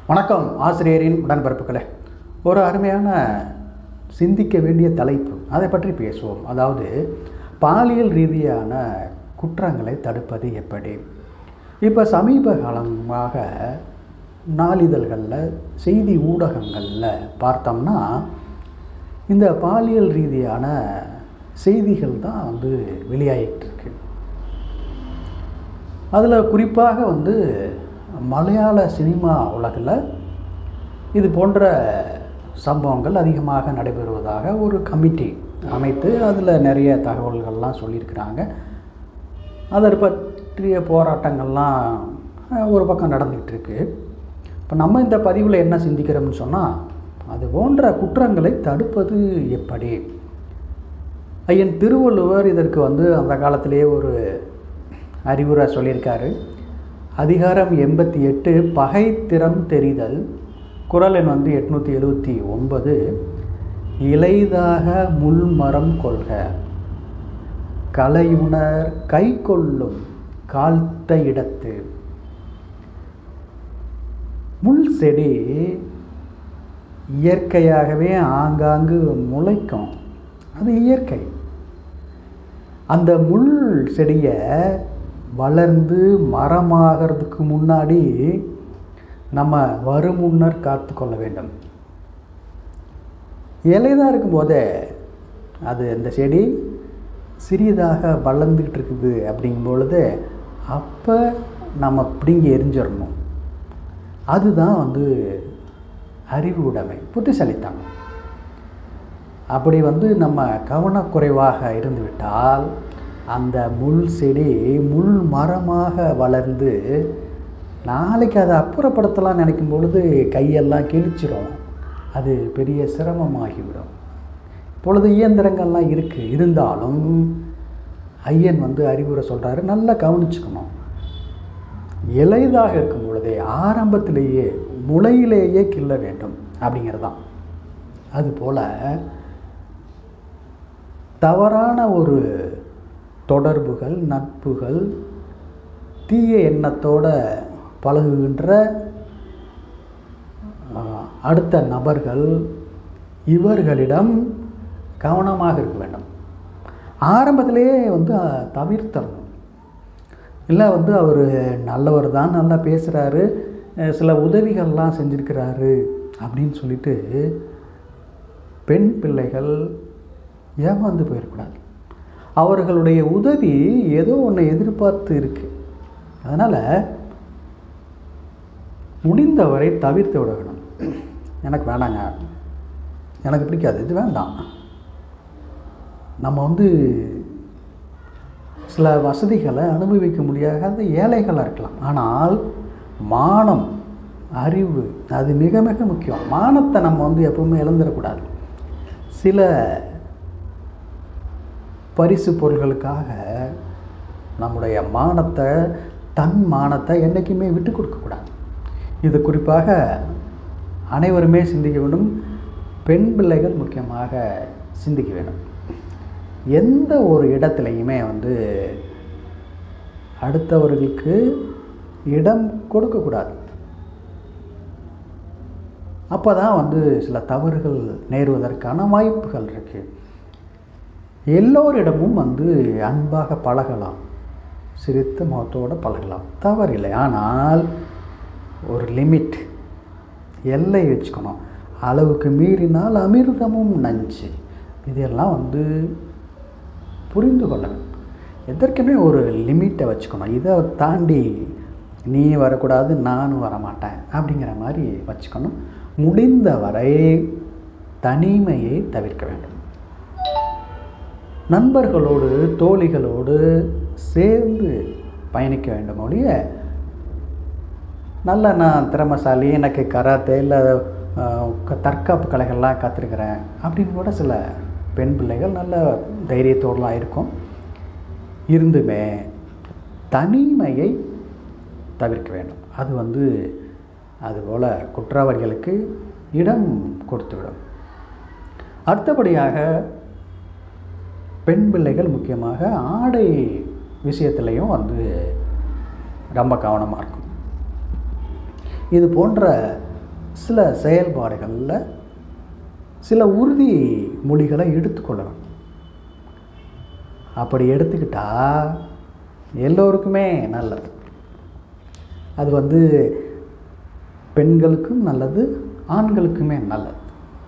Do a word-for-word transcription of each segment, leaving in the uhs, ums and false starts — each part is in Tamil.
வணக்கம் ஆசிரியரின் உடன்பிறப்புகளே. ஒரு அருமையான சிந்திக்க வேண்டிய தலைப்பு, அதை பற்றி பேசுவோம். அதாவது பாலியல் ரீதியான குற்றங்களை தடுப்பது எப்படி. இப்போ சமீப காலமாக நாளிதழ்களில், செய்தி ஊடகங்களில் பார்த்தோம்னா இந்த பாலியல் ரீதியான செய்திகள் தான் வந்து வெளியாகிட்டு இருக்கு. அதில் குறிப்பாக வந்து மலையாள சினிமா உலகில் இது போன்ற சம்பவங்கள் அதிகமாக நடைபெறுவதாக ஒரு கமிட்டி அமைத்து அதில் நிறைய தகவல்கள்லாம் சொல்லியிருக்கிறாங்க. அதை பற்றிய போராட்டங்கள்லாம் ஒரு பக்கம் நடந்துக்கிட்டு இருக்கு. இப்போ நம்ம இந்த பதிவில் என்ன சிந்திக்கிறோம்னு சொன்னால், அது போன்ற குற்றங்களை தடுப்பது எப்படி. ஐயன் திருவள்ளுவர் இதற்கு வந்து அந்த காலத்திலேயே ஒரு அறிவுரை சொல்லியிருக்காரு. அதிகாரம் எண்பத்தி எட்டு, பகைத்திறம் தெரிதல். குறள் எண் வந்து எட்நூற்றி எழுபத்தி ஒன்பது. இலைதாக முள்மரம் கொள்க, கலையுணர் கை கொள்ளும் காழ்த்த இடத்து. முள் செடி இயற்கையாகவே ஆங்காங்கு முளைக்கும், அது இயற்கை. அந்த முள் செடியை வளர்ந்து மரமாகிறதுக்கு முன்னாடி நம்ம வருமுன்னர் காத்து கொள்ள வேண்டும். இலைதாக இருக்கும்போதே அது அந்த செடி சிறியதாக வளர்ந்துக்கிட்டு இருக்குது அப்படிங்கும் பொழுது அப்போ நம்ம பிடுங்கி எரிஞ்சிடணும். அதுதான் வந்து அறிவு உடைமை, புத்திசாலித்தனம். அப்படி வந்து நம்ம கவனக்குறைவாக இருந்துவிட்டால் அந்த முள் செடி முள் மரமாக வளர்ந்து நாளைக்கு அதை அப்புறப்படுத்தலாம் நினைக்கும் பொழுது கையெல்லாம் கிழிச்சிடும். அது பெரிய சிரமமாகிவிடும். இப்பொழுது இயந்திரங்கள்லாம் இருக்குது, இருந்தாலும் ஐயன் வந்து அறிவுரை சொல்கிறாரு, நல்லா கவனிச்சுக்கணும். இலைதாக இருக்கும் பொழுதே ஆரம்பத்திலேயே முளையிலேயே கிள்ள வேண்டும் அப்படிங்கிறதான். அதுபோல் தவறான ஒரு தொடர்புகள், நட்புகள், தீய எண்ணத்தோடு பழகுகின்ற அடுத்த நபர்கள், இவர்களிடம் கவனமாக இருக்க வேண்டும். ஆரம்பத்திலேயே வந்து தவிர்த்தரணும். இல்லை வந்து அவர் நல்லவர் தான், நல்லா பேசுகிறாரு, சில உதவிகள்லாம் செஞ்சுருக்கிறாரு அப்படின்னு சொல்லிட்டு பெண் பிள்ளைகள் ஏமாந்து போயிடக்கூடாது. அவர்களுடைய உதவி ஏதோ ஒன்று எதிர்பார்த்து இருக்குது. அதனால் முடிந்தவரை தவிர்த்து விட வேணும். எனக்கு வேணாங்க, எனக்கு பிடிக்காது, இது வேண்டாம். நம்ம வந்து சில வசதிகளை அனுபவிக்க முடியாத ஏழைகளாக இருக்கலாம். ஆனால் மானம், அறிவு அது மிக மிக முக்கியம். மானத்தை நம்ம வந்து எப்பவுமே இழந்துடக்கூடாது. சில பரிசு பொருள்களுக்காக நம்முடைய மானத்தை, தன் மானத்தை என்றைக்குமே விட்டு கொடுக்கக்கூடாது. இது குறிப்பாக அனைவருமே சிந்திக்க வேண்டும். பெண் பிள்ளைகள் முக்கியமாக சிந்திக்க வேண்டும். எந்த ஒரு இடத்துலையுமே வந்து அடுத்தவர்களுக்கு இடம் கொடுக்கக்கூடாது. அப்போ தான் வந்து சில தவறுகள் நேருவதற்கான வாய்ப்புகள் இருக்குது. எல்லோரிடமும் வந்து அன்பாக பழகலாம், சிரித்த முகத்தோடு பழகலாம், தவறில்லை. ஆனால் ஒரு லிமிட், எல்லை வச்சுக்கணும். அளவுக்கு மீறினால் அமிர்தமும் நஞ்சு. இதெல்லாம் வந்து புரிந்து கொள்ளணும். எதற்குமே ஒரு லிமிட்டை வச்சுக்கணும். இதை தாண்டி நீ வரக்கூடாது, நானும் வரமாட்டேன் அப்படிங்கிற மாதிரி வச்சுக்கணும். முடிந்தவரை தனிமையை தவிர்க்க வேண்டும். நண்பர்களோடு, தோழிகளோடு சேர்ந்து பயணிக்க வேண்டும். ஒழிய நல்ல நான் திறமைசாலி, எனக்கு கராத்தே இல்லை தற்காப்பு கலைகள்லாம் கற்றுருக்கிறேன் அப்படின்னு கூட சில பெண் பிள்ளைகள் நல்ல தைரியத்தோடலாம் இருக்கும். இருந்துமே தனிமையை தவிர்க்க வேண்டும். அது வந்து அதுபோல் குற்றவாளிகளுக்கு இடம் கொடுத்துவிடும். அடுத்தபடியாக பெண் பிள்ளைகள் முக்கியமாக ஆடை விஷயத்துலையும் வந்து ரொம்ப கவனமாக இருக்கும். இது போன்ற சில செயல்பாடுகளில் சில உறுதி மொழிகளை எடுத்துக்கொள்ளணும். அப்படி எடுத்துக்கிட்டால் எல்லோருக்குமே நல்லது. அது வந்து பெண்களுக்கும் நல்லது, ஆண்களுக்குமே நல்லது.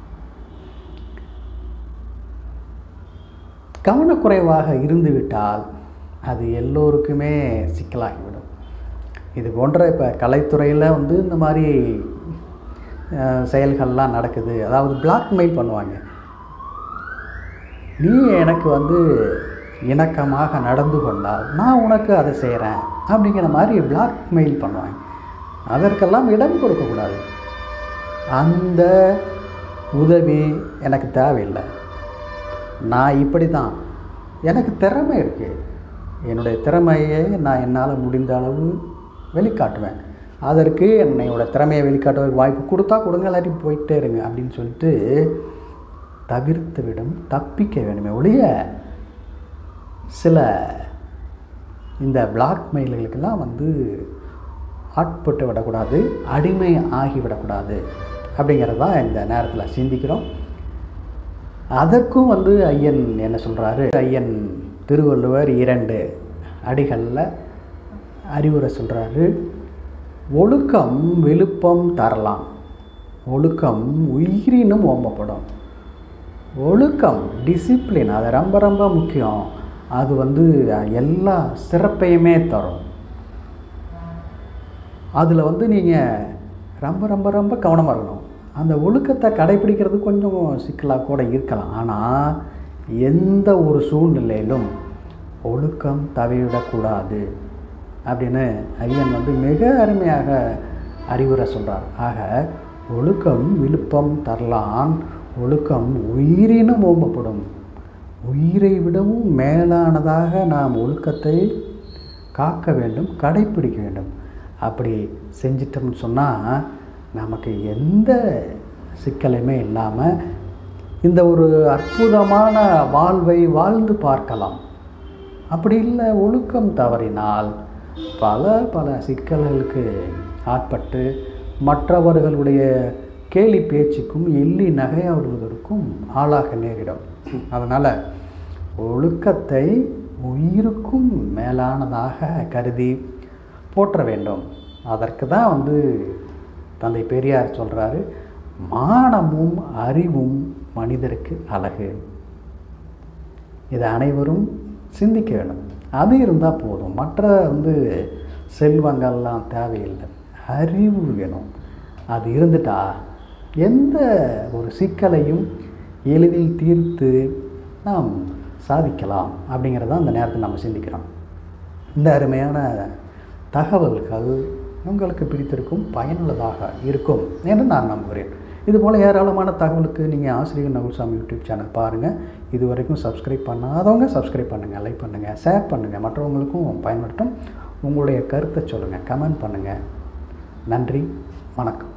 கவனக்குறைவாக இருந்துவிட்டால் அது எல்லோருக்குமே சிக்கலாகிவிடும். இது போன்ற இப்போ கலைத்துறையில் வந்து இந்த மாதிரி செயல்கள்லாம் நடக்குது. அதாவது பிளாக்மெயில் பண்ணுவாங்க. நீ எனக்கு வந்து இணக்கமாக நடந்து கொண்டால் நான் உனக்கு அதை செய்கிறேன் அப்படிங்கிற மாதிரி பிளாக்மெயில் பண்ணுவாங்க. அதற்கெல்லாம் இடம் கொடுக்கக்கூடாது. அந்த உதவி எனக்கு தேவையில்லை, நான் இப்படி தான், எனக்கு திறமை இருக்குது, என்னுடைய திறமையை நான் என்னால் முடிந்த அளவு வெளிக்காட்டுவேன், அதற்கு என்னையோட திறமையை வெளிக்காட்டுவதற்கு வாய்ப்பு கொடுத்தா கொடுங்க, இல்லாட்டி போயிட்டே இருங்க அப்படின்னு சொல்லிட்டு தவிர்த்து விடும், தப்பிக்க வேண்டுமே ஒழிய சில இந்த பிளாக்மெயில்களுக்கெல்லாம் வந்து ஆட்பட்டு விடக்கூடாது, அடிமை ஆகிவிடக்கூடாது அப்படிங்கிறது தான் இந்த நேரத்தில் சிந்திக்கிறோம். அதற்கும் வந்து ஐயன் என்ன சொல்கிறாரு, ஐயன் திருவள்ளுவர் இரண்டு அடிகளில் அறிவுரை சொல்கிறாரு. ஒழுக்கம் விழுப்பம் தரலாம், ஒழுக்கம் உயிரினும் ஓம்பப்படும். ஒழுக்கம், டிசிப்ளின், அது ரொம்ப ரொம்ப முக்கியம். அது வந்து எல்லா சிறப்பையுமே தரும். அதில் வந்து நீங்கள் ரொம்ப ரொம்ப ரொம்ப கவனமாக இருக்கணும். அந்த ஒழுக்கத்தை கடைப்பிடிக்கிறது கொஞ்சம் சிக்கலாக கூட இருக்கலாம். ஆனால் எந்த ஒரு சூழ்நிலையிலும் ஒழுக்கம் தவறிவிடக்கூடாது அப்படின்னு ஐயன் வந்து மிக அருமையாக அறிவுரை சொல்கிறார். ஆக ஒழுக்கம் விழுப்பம் தரலான், ஒழுக்கம் உயிரினும் ஓம்பப்படும். உயிரை விடவும் மேலானதாக நாம் ஒழுக்கத்தை காக்க வேண்டும், கடைப்பிடிக்க வேண்டும். அப்படி செஞ்சிட்டோம்னு சொன்னால் நமக்கு எந்த சிக்கலுமே இல்லாமல் இந்த ஒரு அற்புதமான வாழ்வை வாழ்ந்து பார்க்கலாம். அப்படி இல்லை, ஒழுக்கம் தவறினால் பல பல சிக்கல்களுக்கு ஆட்பட்டு மற்றவர்களுடைய கேலி பேச்சுக்கும் எள்ளி நகையாடுவதற்கும் ஆளாக நேரிடும். அதனால் ஒழுக்கத்தை உயிருக்கும் மேலானதாக கருதி போற்ற வேண்டும். அதற்கு தான் வந்து தந்தை பெரியார் சொல்கிறாரு, மானமும் அறிவும் மனிதருக்கு அழகு. இதை அனைவரும் சிந்திக்க வேண்டும். அது இருந்தால் போதும், மற்ற வந்து செல்வங்கள்லாம் தேவையில்லை, அறிவு வேணும். அது இருந்துட்டா எந்த ஒரு சிக்கலையும் எளிதில் தீர்த்து நாம் சாதிக்கலாம் அப்படிங்கிறதான் அந்த நேரத்தில் நம்ம சிந்திக்கிறோம். இந்த அருமையான தகவல்கள் உங்களுக்கு பிடித்திருக்கும், பயனுள்ளதாக இருக்கும் என்று நான் நம்புகிறேன். இதுபோல் ஏராளமான தகவலுக்கு நீங்கள் ஆசிரியர் நகுல்சாமி யூடியூப் சேனல் பாருங்கள். இது வரைக்கும் சப்ஸ்கிரைப் பண்ணாதவங்க சப்ஸ்கிரைப் பண்ணுங்கள், லைக் பண்ணுங்கள், ஷேர் பண்ணுங்கள், மற்றவங்களுக்கும் பயன்படுத்தும். உங்களுடைய கருத்தை சொல்லுங்கள், கமெண்ட் பண்ணுங்கள். நன்றி, வணக்கம்.